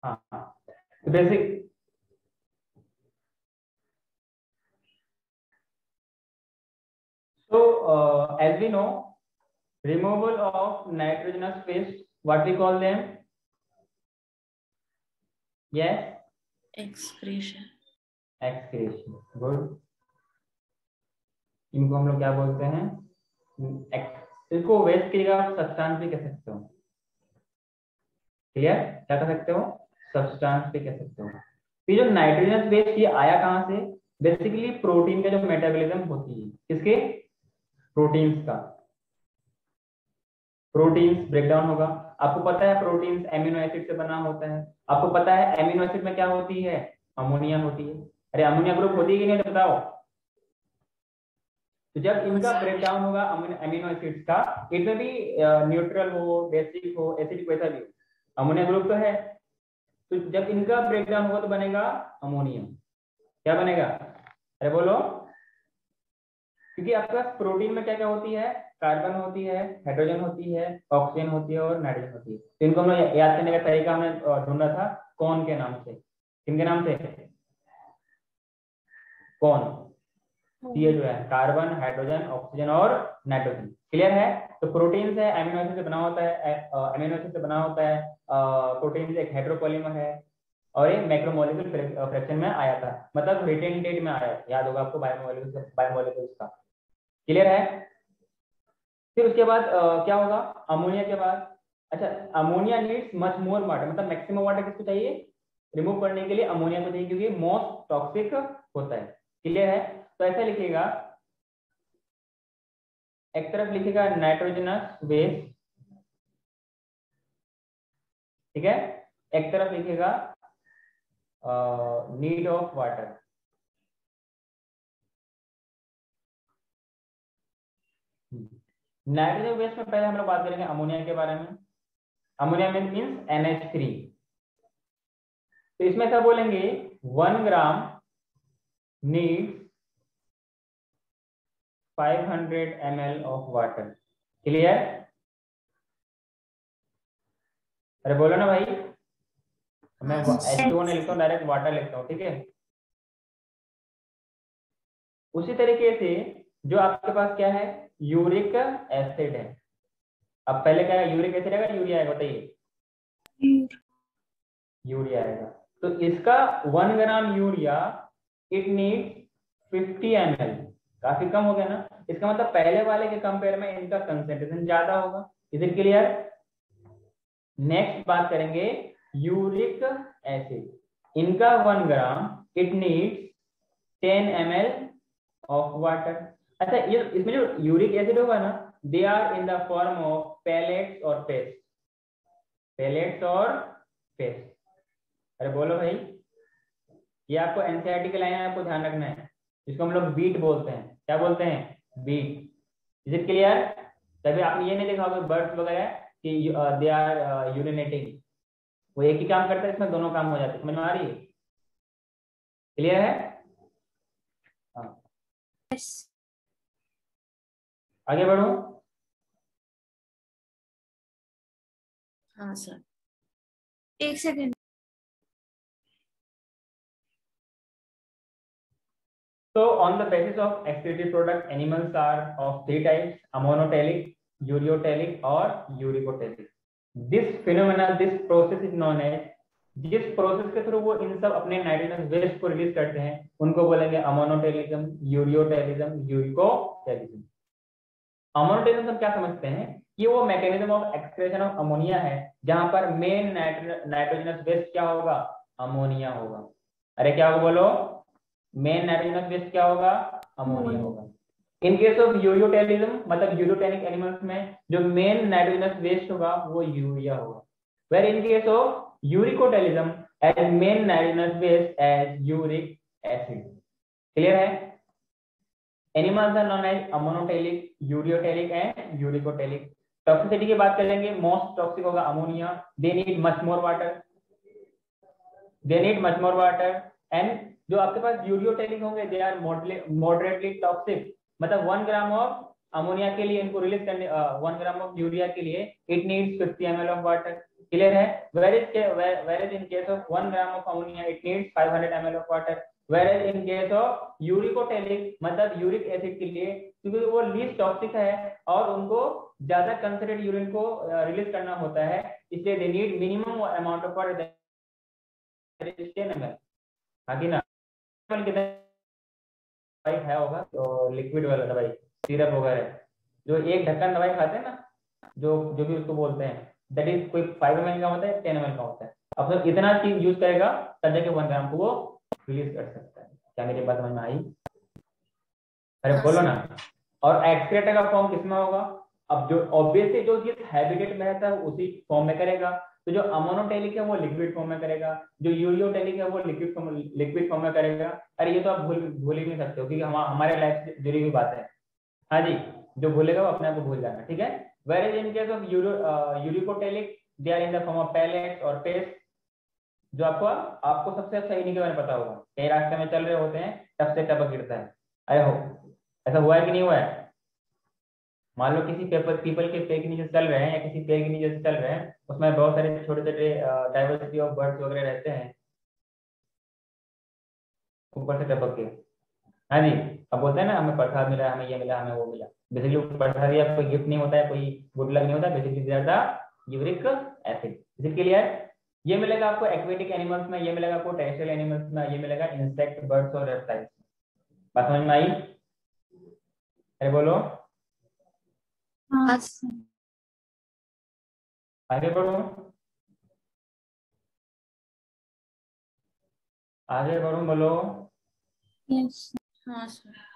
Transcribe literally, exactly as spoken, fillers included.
हाँ हाँ basic so uh, as we know removal of nitrogenous waste, what we call them? Yes, excretion. excretion, good. इनको हम लोग क्या बोलते हैं? इसको वेस्ट की जगह आप सब्सटेंस भी कह सकते हो। क्लियर? क्या कह सकते हो? सब्सटेंस भी कह सकते हो। ये जो नाइट्रोजनस वेस्ट ये आया कहां से? बेसिकली प्रोटीन का जो मेटाबॉलिज्म होती है, किसके? प्रोटीन्स का। प्रोटीन्स ब्रेकडाउन होगा। आपको पता है प्रोटीन्स एमिनो एसिड से बना होता है। आपको पता है एमिनो एसिड में क्या होती है? अमोनिया होती है। अरे अमोनिया ग्रुप होती है कि नहीं तो बताओ। तो जब इनका ब्रेकडाउन होगा अमीनो एसिड्स का, इट में भी न्यूट्रल हो, बेसिक हो, एसिडिक वैसा भी हो, अमोनिया ग्रुप तो है। तो जब इनका ब्रेकडाउन होगा तो बनेगा अमोनियम। क्या बनेगा? अरे बोलो। क्योंकि आपके पास प्रोटीन में क्या क्या होती है? कार्बन होती है, हाइड्रोजन होती है, ऑक्सीजन होती है और नाइट्रोजन होती है। तो इनको हमें याद करने का तरीका हमने ढूंढा था कौन के नाम से? किनके नाम से? कौन? ये जो है कार्बन, हाइड्रोजन, ऑक्सीजन और नाइट्रोजन। क्लियर है? तो प्रोटीन से अमीनो एसिड से बना होता है, अमीनो एसिड से बना होता है। प्रोटीन एक हाइड्रोपॉलीमर है और ये मैक्रोमोलेक्यूल फ्रैक्शन में आया था, मतलब रिटेन डेट में आया, याद होगा आपको बायोमोलेक्यूल्स बायोमोलेक्यूल्स का। क्लियर है? फिर उसके बाद uh, क्या होगा अमोनिया के बाद? अच्छा, ammonia needs much more water, मतलब मैक्सिमम वाटर किसको चाहिए रिमूव करने के लिए? अमोनिया को चाहिए, क्योंकि मोस्ट टॉक्सिक होता है। क्लियर है? तो ऐसा लिखिएगा, एक तरफ लिखिएगा नाइट्रोजनस वेस्ट, ठीक है, एक तरफ लिखिएगा need of water. Nitrogen waste में पहले हम लोग बात करेंगे अमोनिया के बारे में। अमोनिया में मीन्स एन एच थ्री। तो इसमें क्या बोलेंगे? One gram needs five hundred M L of water. Clear? अरे बोलो ना भाई। मैं एच टू ओ नहीं लिखता हूँ, डायरेक्ट वाटर लिखता हूँ, ठीक है। उसी तरीके से जो आपके पास क्या है, यूरिक एसिड है। अब पहले क्या है, यूरिक एसिड आएगा यूरिया आएगा? बताइए। यूरिया आएगा। तो इसका one gram urea it need fifty M L. काफी कम हो गया ना? इसका मतलब पहले वाले के कंपेयर में इनका कंसेंट्रेशन ज्यादा होगा। Is it clear? नेक्स्ट बात करेंगे यूरिक एसिड। इनका one gram it needs ten M L of water. अच्छा, ये इसमें जो यूरिक एसिड होगा ना, they are in the form of pellets और पेस्ट। पैलेट्स और पेस्ट। अरे बोलो भाई। ये आपको एनसीईआरटी के लाइन आपको ध्यान रखना है, जिसको हम लोग बीट बोलते हैं। क्या बोलते हैं? बीट। Is it clear? तभी आपने ये नहीं देखा होगा बर्ड्स वगैरह कि दे आर यूरिनेटिंग, वो एक ही काम करता है, इसमें दोनों काम हो जाते हैं। समझ में आ रही है? क्लियर है? हाँ, yes. आगे बढ़ो। हाँ सर, एक second. So on the basis of excreted product, animals are of three types: ammoniotelic, ureotelic और uricotelic. This phenomena, this process is known as, जिस प्रोसेस के थ्रू वो इन सब अपने नाइट्रोजन वेस्ट को रिलीज करते हैं उनको बोलेंगे अमोनोटेलिज्म, यूरियोटेलिज्म, यूरिकोटेलिज्म। अमोनोटेलिज्म हम क्या समझते हैं कि वो mechanism of excretion of ammonia है, जहां पर मेन नाइट्रोजनस वेस्ट क्या होगा? अमोनिया होगा। अरे क्या होगा बोलो? मेन नाइट्रोजनस वेस्ट क्या होगा? अमोनिया होगा। इन केस ऑफ यूरियोटेलिज्म, मतलब यूरियोटेनिक एनिमल्स में जो मेन नाइट्रोजनस वेस्ट होगा वो यूरिया होगा। Where in case of uricotelism, as main nitrogenous waste as uric acid. Clear है? Animals are known as ammonotelic, ureotelic and uricotelic. Toxicity की बात करेंगे, मोस्ट टॉक्सिक होगा ammonia. They need much more water, they need much more water. And जो आपके पास ureotelic होंगे, they are moderately toxic, मतलब वन ग्राम ऑफ अमोनिया के लिए इनको रिलीज करने वन ग्राम ऑफ यूरिया के लिए it needs fifty M L of water. Clear है? Where is where is in case of one gram of ammonia it needs five hundred M L of water. Where is in case of uricotelic मतलब uric acid के लिए, क्योंकि वो least toxic है और उनको ज्यादा कंसंट्रेटेड यूरिन को रिलीज करना होता है, इसलिए they need minimum amount of water ten M L. आगे ना कितना दवाई खाया होगा तो लिक्विड वाला दवाई सिरप वगैरह, जो एक ढक्कन दवाई खाते हैं ना, जो जो भी उसको बोलते हैं, दैट इज कोई फाइव एम एल का होता है, टेन एम एल का होता है। अब तो इतना चीज यूज करेगा तब जाके वन ग्राम को वो रिलीज कर सकता है। क्या मेरी बात समझ में आई? अरे बोलो ना। और एक्सक्रेटर का फॉर्म किसमें होगा? अब जो ऑब्वियसली जो चीज हैबिटेट में रहता है उसी फॉर्म में करेगा। तो जो अमोनोटेलिक है वो लिक्विड फॉर्म में करेगा, जो यूरियोटेलिक है वो लिक्विड फॉर्म लिक्विड फॉर्म में करेगा। अरे ये तो आप भूल भूल ही नहीं सकते हो, क्योंकि हम हमारे लाइफ से जुड़ी हुई बात है। हाँ जी, जो भूलेगा वो अपने आप को भूल जाना, ठीक है। Where is in case of uricotelic they are in the form of pellets और पेस्ट। जो आपको आपको सबसे सही नहीं के बारे में पता होगा, कई रास्ते में चल रहे होते हैं टप से टपक गिरता है। आई होप ऐसा हुआ है कि नहीं हुआ है? मान लो किसी पेपर पीपल के पेड़ के नीचे चल रहे हैं या किसी पेड़ के नीचे से चल रहे हैं, उसमें बहुत सारे छोटे छोटे डाइवर्सिटी ऑफ बर्ड्स वगैरह रहते हैं, ऊपर से टपक के। हाँ जी, अब बोलते हैं ना हमें प्रसाद मिला, हमें ये मिला, हमें वो मिला। बेसिकली प्रसाद या कोई गिफ्ट नहीं होता है, कोई गुड लक नहीं होता, बेसिकली ज्यादा यूरिक एसिड। इसी लिए ये मिलेगा आपको एक्वेटिक एनिमल्स में, ये मिलेगा आपको टेरेस्ट्रियल एनिमल्स में, ये मिलेगा इंसेक्ट, बर्ड्स और रेप्टाइल्स। बात समझ में आई? अरे बोलो। हाँ आगे बढ़ो, आगे बढ़ो, बोलो। यस हाँ सर।